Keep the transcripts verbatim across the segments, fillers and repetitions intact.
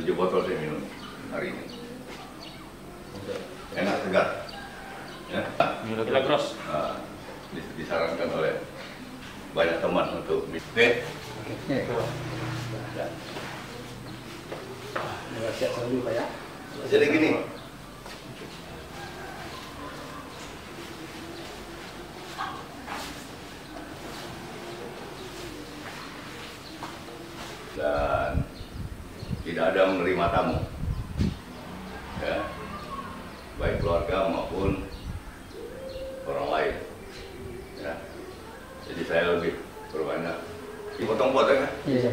tujuh botol saya minum hari ini. Enak, segar. Ya. Gila gross. Nah, disarankan oleh banyak teman untuk minum. Oke. Siap dulu Pak ya. Jadi gini. Dan tidak ada menerima tamu, ya, baik keluarga maupun orang lain, ya. Jadi saya lebih berbanyak dipotong-potong ya. Iya.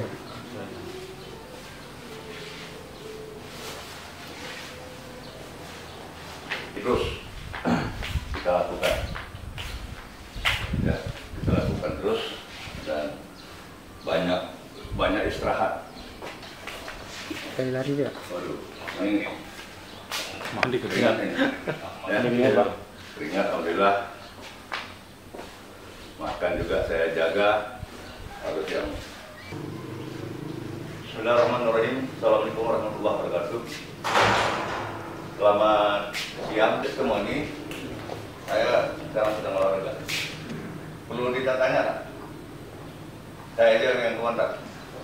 Terus kita lakukan, ya, kita lakukan terus dan banyak banyak istirahat. Sekali lari juga. Waduh, ini Mandi keringat keringat. ini. Ya, Keringat, Pak. keringat, alhamdulillah. Makan juga saya jaga harus yang. Bismillahirrahmanirrahim. Assalamualaikum warahmatullahi wabarakatuh. Selamat siang semua ini. Saya sekarang sedang olahraga. Perlu ditanya, saya aja yang komentar.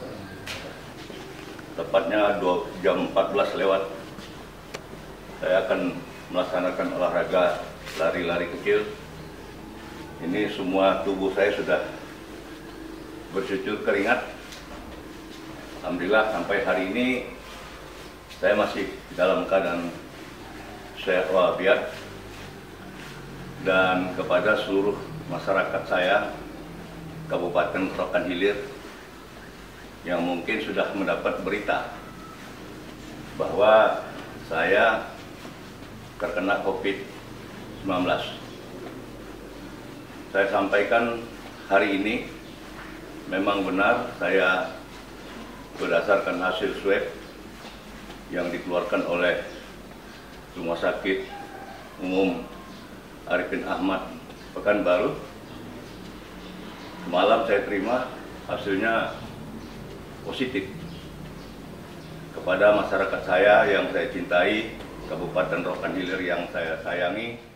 Tepatnya dua jam empat belas lewat, saya akan melaksanakan olahraga lari-lari kecil. Ini semua tubuh saya sudah bercucur keringat. Alhamdulillah sampai hari ini saya masih dalam keadaan sehat walafiat. Dan kepada seluruh masyarakat saya, Kabupaten Rokan Hilir, yang mungkin sudah mendapat berita bahwa saya terkena COVID sembilan belas. Saya sampaikan hari ini, memang benar saya berdasarkan hasil swab yang dikeluarkan oleh Rumah Sakit Umum Arifin Ahmad Pekanbaru. Malam saya terima hasilnya positif. Kepada masyarakat saya yang saya cintai, Kabupaten Rokan Hilir yang saya sayangi,